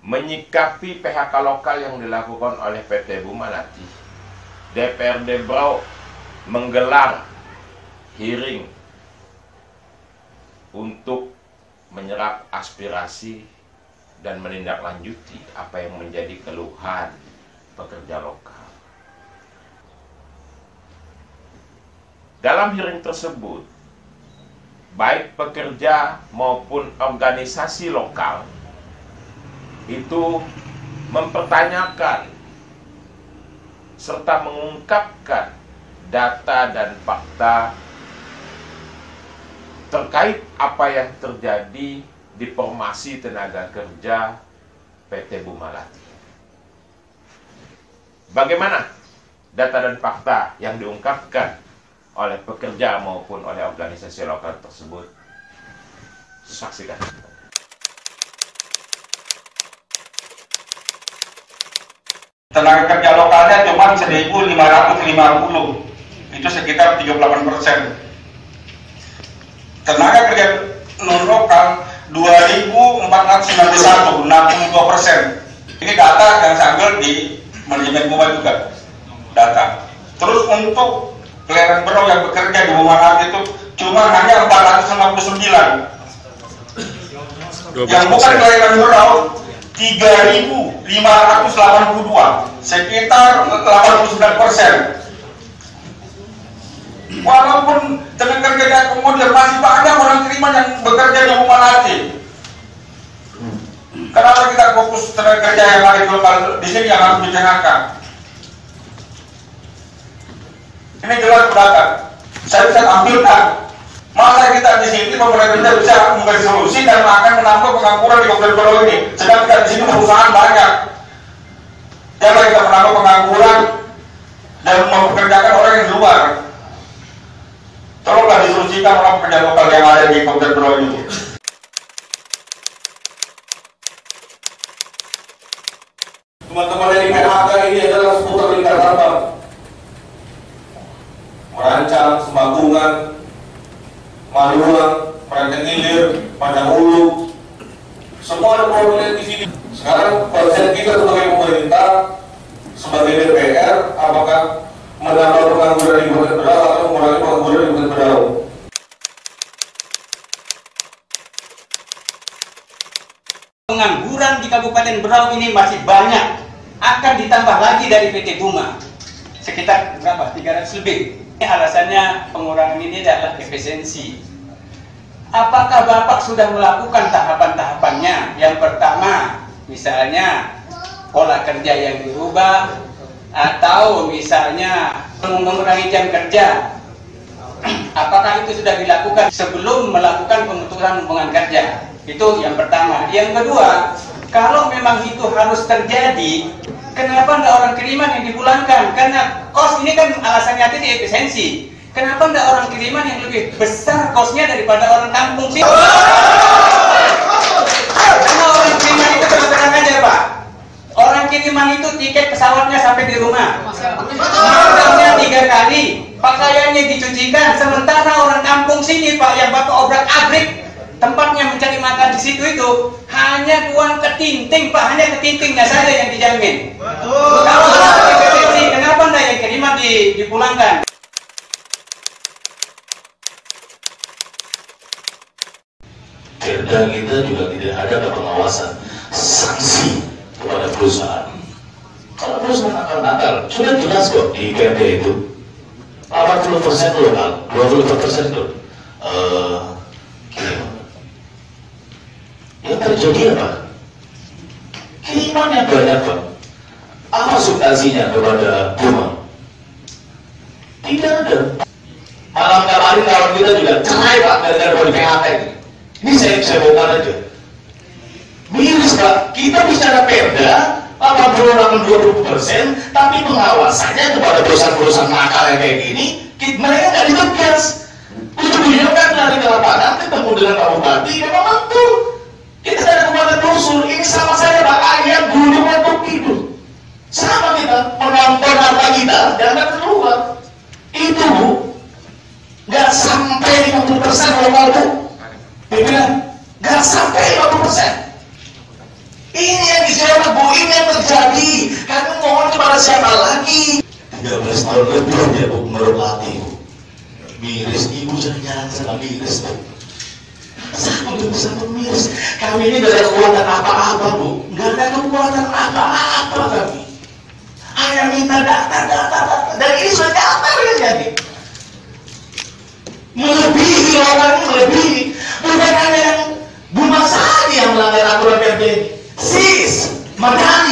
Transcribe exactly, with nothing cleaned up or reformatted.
menyikapi P H K lokal yang dilakukan oleh P T Bumalati, D P R D Berau menggelar hearing untuk menyerap aspirasi dan menindaklanjuti apa yang menjadi keluhan pekerja lokal. Dalam hearing tersebut, baik pekerja maupun organisasi lokal itu mempertanyakan serta mengungkapkan data dan fakta terkait apa yang terjadi di formasi tenaga kerja P T Bumalati. Bagaimana data dan fakta yang diungkapkan oleh pekerja maupun oleh organisasi lokal tersebut? Saksikan. Tenaga kerja lokalnya cuma seribu lima ratus lima puluh, itu sekitar tiga puluh delapan persen. Tenaga kerja non lokal dua ribu empat ratus sembilan puluh satu, enam puluh dua persen. Ini data yang saya ambil di manajemen Buma juga, data. Terus untuk Kelahiran Berau yang bekerja di Bumalati itu cuma hanya empat ratus lima puluh sembilan. Yang bukan Kelahiran Berau tiga ribu lima ratus delapan puluh dua, sekitar delapan puluh sembilan persen. Walaupun tenaga kerja akomodir masih banyak orang terima yang bekerja di Bumalati. Kenapa kita fokus tenaga kerja yang ada di lokal di sini yang harus dicengarkan? Ini jelas data. Saya bisa ambilkan. Masa kita di sini pemerintah bisa memberi solusi dan akan menambah pengangguran di Kabupaten Berau ini. Sedang kita di sini perusahaan banyak. Jangan kita menambah pengangguran dan mempekerjakan orang yang di luar. Tolonglah disolusikan orang pekerja lokal yang ada di Kabupaten Berau ini. Teman-teman dari P H K ini adalah seputar lingkar Sabang. Merancang, Semagungan, Maluang, Panjang Ilir, Padang Hulu, semua ada program di sini. Sekarang konsen kita sebagai pemerintah, sebagai D P R, apakah menambah pengangguran di Kabupaten Berau atau mengurangi pengangguran di Kabupaten Berau? Pengangguran di Kabupaten Berau ini masih banyak, akan ditambah lagi dari P T Buma sekitar berapa? tiga ratus lebih. Alasannya pengurangan ini adalah efisiensi. Apakah Bapak sudah melakukan tahapan-tahapannya? Yang pertama, misalnya pola kerja yang dirubah, atau misalnya mengurangi jam kerja. Apakah itu sudah dilakukan sebelum melakukan pemutusan hubungan kerja? Itu yang pertama. Yang kedua, kalau memang itu harus terjadi, kenapa enggak orang kiriman yang dipulangkan? Karena kos ini kan alasannya tadi efisiensi. Kenapa enggak orang kiriman yang lebih besar kosnya daripada orang kampung sih? Karena orang kiriman itu terang aja Pak. Orang kiriman itu tiket pesawatnya sampai di rumah. Makannya tiga kali, pakaiannya dicucikan. Sementara orang kampung sini Pak, yang Bapak obrak-abrik tempatnya mencari makan di situ itu hanya uang ketinting Pak, hanya ketintingnya saja yang dijamin. Betul. Kalau efisiensi, kenapa enggak yang kiriman dipulangkan? Perda kita juga tidak ada pengawasan sanksi kepada perusahaan. Kalau perusahaan nakal-nakal, sudah jelas kok di Perda itu delapan puluh persen lokal, dua puluh persen itu uh, kiriman. Yang terjadi apa? Kiriman yang banyak Pak. Apa substansinya kepada Buma? Tidak ada. Malam kemarin kawan kita juga cerai Pak gara-gara di P H K ini. Ini saya bisa bongkar aja. Miris Pak, kita bicara Perda delapan puluh dua puluh persen, tapi pengawasannya kepada perusahaan-perusahaan nakal yang kayak gini, mereka nggak ditegas. Ujung-ujungnya kan dari lapangan ketemu dengan Pak Bupati, memang betul. Kita dari kekuatan usul, ini sama saya Pak, ayam gulung untuk hidup. Sama kita, penonton harta kita, jangan keluar. Itu Bu, nggak sampai lima puluh persen lokal Bu. Dia bilang, nggak sampai lima puluh persen. Ini yang bisa kecewa, Bu. Ini yang terjadi. Kami mohon kepada siapa lagi? tiga belas tahun lebih dia, Bu, merpati, Bu. Miris, ibu jangan-jangan sana miris, Bu. Satu demi satu miris. Kami ini gak ada kekuatan apa-apa, Bu. Gak ada kekuatan apa-apa kami. Hanya minta data, data, data. Dan ini sudah nyata terjadi. Melebihi orang, melebihi. Bukan hanya yang Buma saja yang melanggar aturan P R D. Sis, mana